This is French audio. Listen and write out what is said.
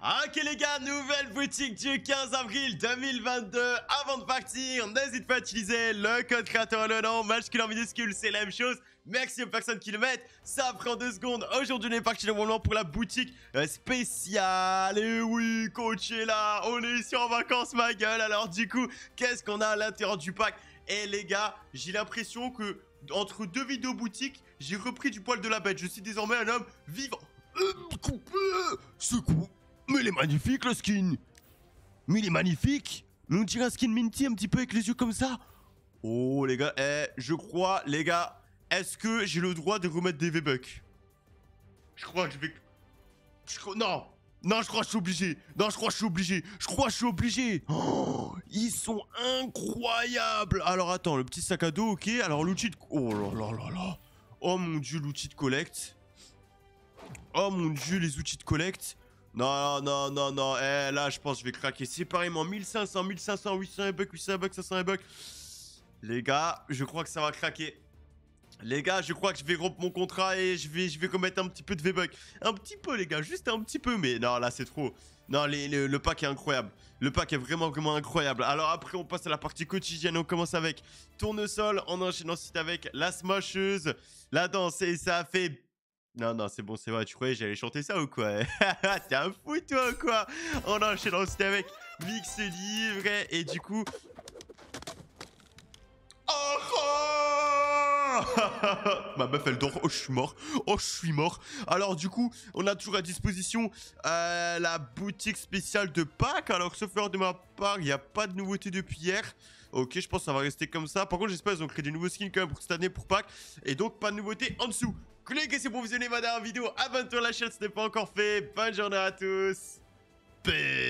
Ok les gars, nouvelle boutique du 15 avril 2022. Avant de partir, n'hésite pas à utiliser le code créateur le nom, majuscule minuscule, c'est la même chose. Merci aux personnes qui le mettent, ça prend 2 secondes. Aujourd'hui on est parti normalement pour la boutique spéciale. Et oui, coach est là, on est ici en vacances ma gueule. Alors du coup, qu'est-ce qu'on a à l'intérieur du pack? Et les gars, j'ai l'impression que entre deux vidéos boutiques, j'ai repris du poil de la bête. Je suis désormais un homme vivant. C'est quoi? Mais il est magnifique le skin. Mais il est magnifique. Mais on dirait un skin minty un petit peu avec les yeux comme ça. Oh les gars, je crois les gars, est-ce que j'ai le droit de remettre des V-Bucks? Je crois que je vais... Non, non, je crois que je suis obligé. Non, je crois que je suis obligé. Je crois que je suis obligé. Oh, ils sont incroyables. Alors attends, le petit sac à dos, ok. Alors l'outil de... Oh là là là là. Oh mon dieu, l'outil de collecte. Oh mon dieu, les outils de collecte. Non, non, non, non. Là, je pense que je vais craquer séparément. 1500, 1500, 800 bucks, 800 bucks, 500 bucks. Les gars, je crois que ça va craquer. Les gars, je crois que je vais rompre mon contrat et je vais remettre un petit peu de V-Bucks. Un petit peu, les gars, juste un petit peu. Mais non, là, c'est trop. Non, le pack est incroyable. Le pack est vraiment, vraiment incroyable. Alors après, on passe à la partie quotidienne. On commence avec tournesol. On enchaîne ensuite avec la smasheuse, la danse. Et ça fait... Non, non, c'est bon, c'est vrai. Tu croyais que j'allais chanter ça ou quoi? T'es un fou, toi, ou quoi? On enchaîne ensuite avec mix livre. Et du coup... Oh ma meuf elle dort, oh je suis mort, oh je suis mort. Alors du coup on a toujours à disposition la boutique spéciale de Pâques. Alors sauf erreur de ma part, il n'y a pas de nouveauté depuis hier. Ok, je pense que ça va rester comme ça. Par contre j'espère qu'ils ont créé des nouveaux skins quand même pour cette année pour Pâques. Et donc pas de nouveauté en dessous. Cliquez si pour visionner ma dernière vidéo, abonne-toi à la chaîne si ce n'est pas encore fait. Bonne journée à tous. Peace.